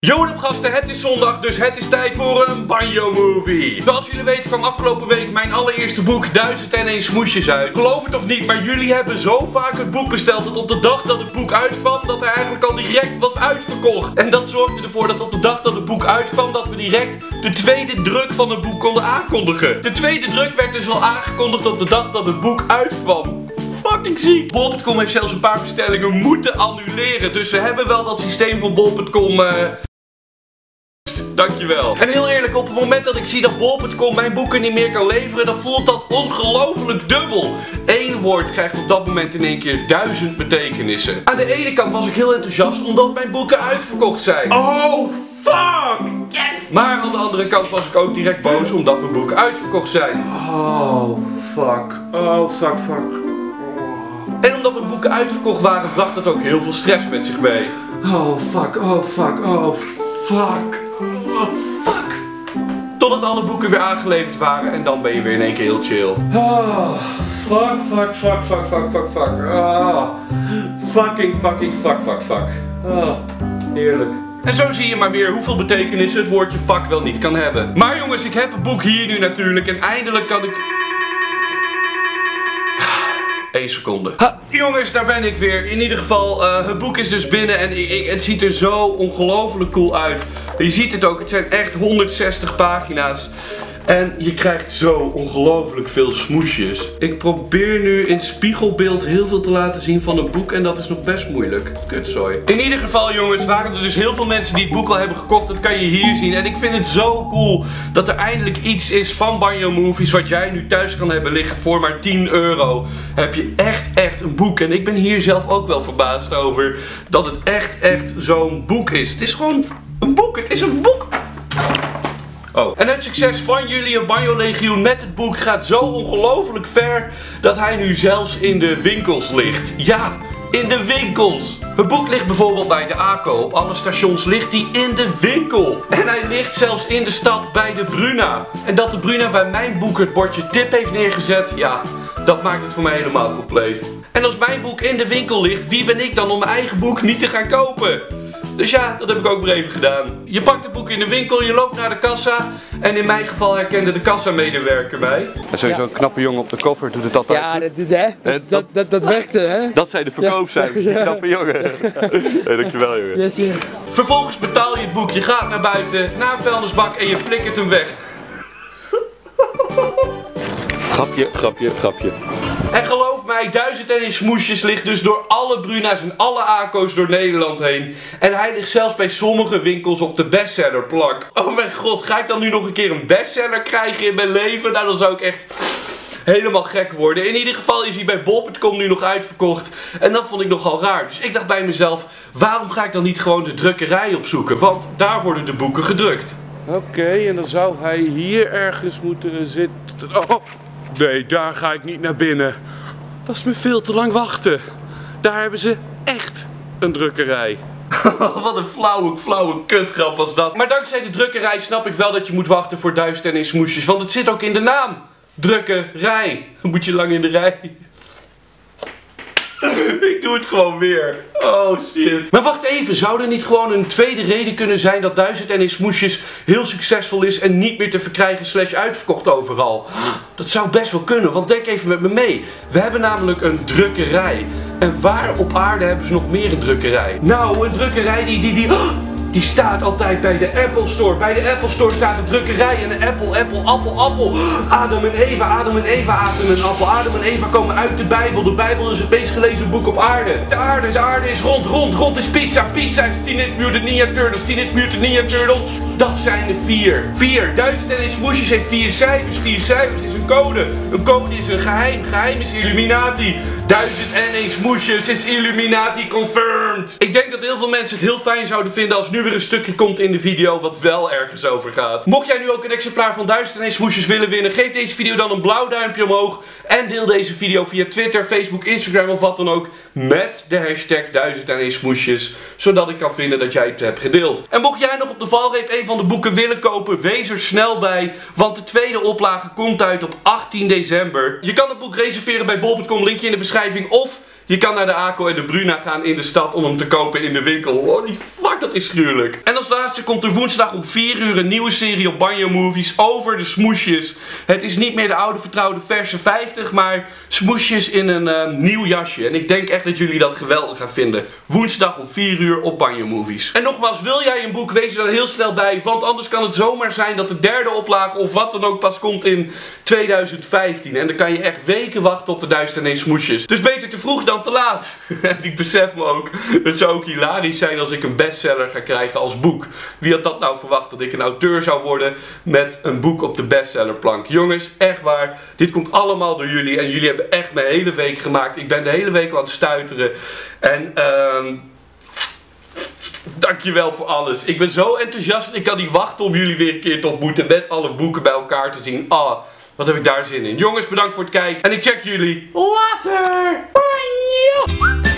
Yo gasten, het is zondag, dus het is tijd voor een Banjo Movie. Zoals jullie weten kwam afgelopen week mijn allereerste boek 1001 Smoesjes uit. Geloof het of niet, maar jullie hebben zo vaak het boek besteld dat op de dag dat het boek uitkwam, dat er eigenlijk al direct was uitverkocht. En dat zorgde ervoor dat op de dag dat het boek uitkwam, dat we direct de tweede druk van het boek konden aankondigen. De tweede druk werd dus al aangekondigd op de dag dat het boek uitkwam. Fucking ziek. Bol.com heeft zelfs een paar bestellingen moeten annuleren. Dus we hebben wel dat systeem van Bol.com. Dankjewel. En heel eerlijk, op het moment dat ik zie dat Bol.com mijn boeken niet meer kan leveren, dan voelt dat ongelooflijk dubbel. Eén woord krijgt op dat moment in één keer 1000 betekenissen. Aan de ene kant was ik heel enthousiast omdat mijn boeken uitverkocht zijn. Oh, fuck! Yes! Maar aan de andere kant was ik ook direct boos omdat mijn boeken uitverkocht zijn. Oh, fuck. Oh, fuck. En omdat mijn boeken uitverkocht waren, bracht dat ook heel veel stress met zich mee. Oh, fuck. Totdat alle boeken weer aangeleverd waren en dan ben je weer in één keer heel chill. Oh, fuck. Oh, fuck. Oh, heerlijk. En zo zie je maar weer hoeveel betekenissen het woordje fuck wel niet kan hebben. Maar jongens, ik heb het boek hier nu natuurlijk en eindelijk kan ik... 1 seconde. Ha, jongens, daar ben ik weer. In ieder geval, het boek is dus binnen en het ziet er zo ongelooflijk cool uit. Je ziet het ook, het zijn echt 160 pagina's. En je krijgt zo ongelooflijk veel smoesjes. Ik probeer nu in spiegelbeeld heel veel te laten zien van het boek en dat is nog best moeilijk. Kutzooi. In ieder geval jongens, waren er dus heel veel mensen die het boek al hebben gekocht. Dat kan je hier zien. En ik vind het zo cool dat er eindelijk iets is van Banjo Movies wat jij nu thuis kan hebben liggen voor maar 10 euro. Heb je echt een boek. En ik ben hier zelf ook wel verbaasd over dat het echt zo'n boek is. Het is gewoon een boek. Het is een boek. Oh. En het succes van jullie en Banjo Legioen met het boek gaat zo ongelooflijk ver dat hij nu zelfs in de winkels ligt. Ja, in de winkels. Het boek ligt bijvoorbeeld bij de ACO. Op alle stations ligt hij in de winkel. En hij ligt zelfs in de stad bij de Bruna. En dat de Bruna bij mijn boek het bordje tip heeft neergezet, ja, dat maakt het voor mij helemaal compleet. En als mijn boek in de winkel ligt, wie ben ik dan om mijn eigen boek niet te gaan kopen? Dus ja, dat heb ik ook maar even gedaan. Je pakt het boek in de winkel, je loopt naar de kassa. En in mijn geval herkende de kassamedewerker mij. En sowieso een knappe jongen op de koffer doet het altijd. Ja, dat werkte, hè? Dat zijn de verkoopcijfers, die knappe jongen. Hey, dankjewel jongen. Yes. Vervolgens betaal je het boek, je gaat naar buiten, naar een vuilnisbak en je flikkert hem weg. Grapje. En geloof mij, 1001 Smoesjes ligt dus door alle Bruna's en alle ACO's door Nederland heen. En hij ligt zelfs bij sommige winkels op de bestsellerplak. Oh mijn god, ga ik dan nu nog een keer een bestseller krijgen in mijn leven? Nou, dan zou ik echt helemaal gek worden. In ieder geval is hij bij Bol.com nu nog uitverkocht. En dat vond ik nogal raar. Dus ik dacht bij mezelf, waarom ga ik dan niet gewoon de drukkerij opzoeken? Want daar worden de boeken gedrukt. Oké, en dan zou hij hier ergens moeten zitten. Oh. Nee, daar ga ik niet naar binnen. Dat is me veel te lang wachten. Daar hebben ze echt een drukkerij. Wat een flauwe kutgrap was dat. Maar dankzij de drukkerij snap ik wel dat je moet wachten voor 1001 Smoesjes. Want het zit ook in de naam. Drukkerij. Dan moet je lang in de rij. Ik doe het gewoon weer. Oh shit. Maar wacht even, zou er niet gewoon een tweede reden kunnen zijn dat 1001 Smoesjes heel succesvol is en niet meer te verkrijgen / uitverkocht overal? Dat zou best wel kunnen, want denk even met me mee. We hebben namelijk een drukkerij. En waar op aarde hebben ze nog meer een drukkerij? Nou, een drukkerij die staat altijd bij de Apple Store. Bij de Apple Store staat de drukkerij en de appel. Adam en Eva aten een appel. Adam en Eva komen uit de Bijbel. De Bijbel is het meest gelezen boek op aarde. De aarde is rond is pizza. Pizza is Teenage Mutant Ninja Turtles. Dat zijn de 4. 1001 Smoesjes heeft 4 cijfers. 4 cijfers is een code. Een code is een geheim. Geheim is Illuminati. 1001 Smoesjes is Illuminati confirmed. Ik denk dat heel veel mensen het heel fijn zouden vinden als nu weer een stukje komt in de video wat wel ergens over gaat. Mocht jij nu ook een exemplaar van 1001 Smoesjes willen winnen, geef deze video dan een blauw duimpje omhoog. En deel deze video via Twitter, Facebook, Instagram of wat dan ook. Met de hashtag 1001 Smoesjes. Zodat ik kan vinden dat jij het hebt gedeeld. En mocht jij nog op de valreep een van de boeken willen kopen, wees er snel bij. Want de tweede oplage komt uit op 18 december. Je kan het boek reserveren bij Bol.com, linkje in de beschrijving. Of Je kan naar de ACO en de Bruna gaan in de stad om hem te kopen in de winkel. Holy fuck, dat is gruwelijk. En als laatste komt er woensdag om 4 uur een nieuwe serie op Banjo Movies over de smoesjes. Het is niet meer de oude vertrouwde verse 50, maar smoesjes in een nieuw jasje. En ik denk echt dat jullie dat geweldig gaan vinden. Woensdag om 4 uur op Banjo Movies. En nogmaals, wil jij een boek, wees er dan heel snel bij. Want anders kan het zomaar zijn dat de derde oplage of wat dan ook pas komt in 2015. En dan kan je echt weken wachten op de Duisternis smoesjes. Dus beter te vroeg dan te laat. En ik besef me ook, het zou ook hilarisch zijn als ik een bestseller ga krijgen als boek. Wie had dat nou verwacht, dat ik een auteur zou worden met een boek op de bestsellerplank. Jongens, echt waar, dit komt allemaal door jullie en jullie hebben echt mijn hele week gemaakt. Ik ben de hele week aan het stuiteren en dankjewel voor alles. Ik ben zo enthousiast, ik kan niet wachten om jullie weer een keer te ontmoeten met alle boeken bij elkaar te zien. Ah, wat heb ik daar zin in. Jongens, bedankt voor het kijken en ik check jullie later. Bye.